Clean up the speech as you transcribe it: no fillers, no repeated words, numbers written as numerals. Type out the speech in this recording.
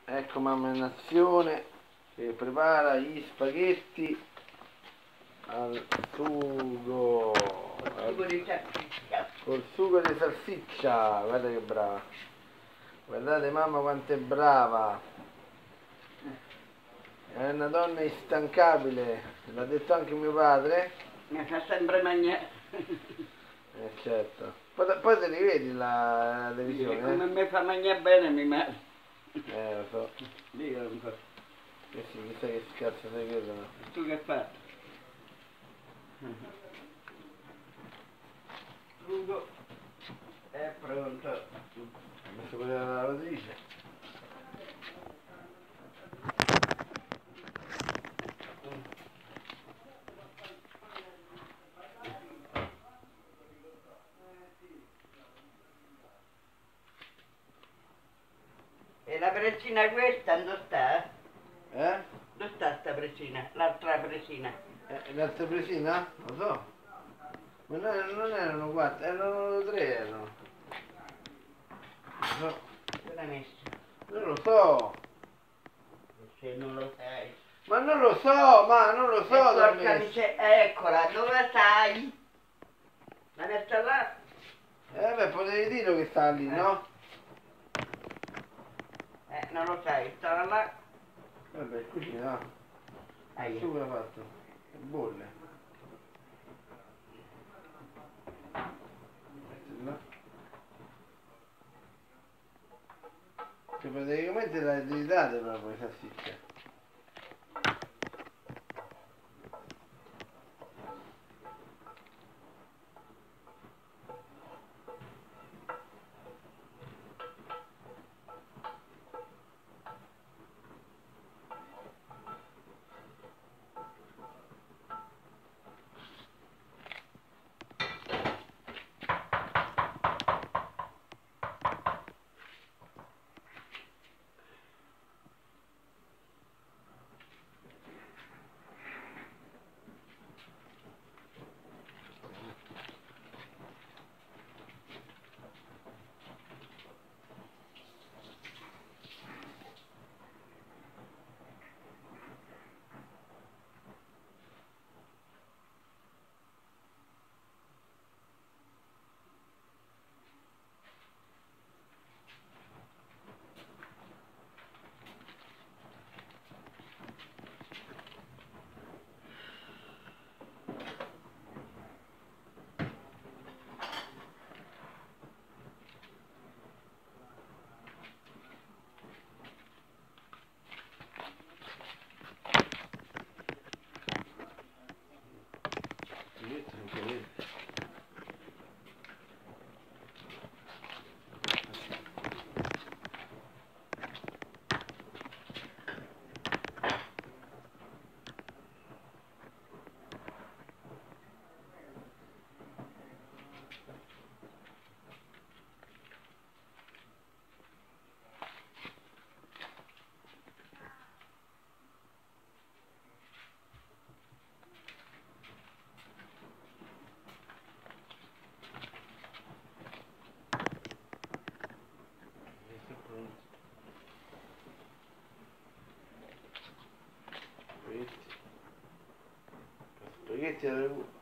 Ecco mamma in azione che prepara gli spaghetti al sugo, Sugo di salsiccia. col sugo di salsiccia. Guarda che brava. Guardate mamma quanto è brava. È una donna instancabile, l'ha detto anche mio padre. Mi fa sempre mangiare. Certo. Poi te li vedi la televisione? Come mi fa mangiare bene mi male. Lo so. Dio un po'. Che sì, chissà che cazzo sei quello, no? Tu che hai fatto? Sugo è pronto. Ho messo quella della lavatrice. E la presina questa dove sta? Eh? Dove sta sta presina? L'altra presina? L'altra presina? Lo so. Ma non erano quattro, erano tre erano. Lo so. Dove l'hai messa? Non lo so. Se non lo sai. Ma non lo so, ma non lo so dove Porca messo. miseria, eccola, dove stai? La messa là? Beh, potevi dire che sta lì, no? Non lo sai, stava là. Vabbè, in cucina, no? Il sugo l'ha fatto. E bolle. No? Che praticamente la date proprio le salsicce. Spaghetti alla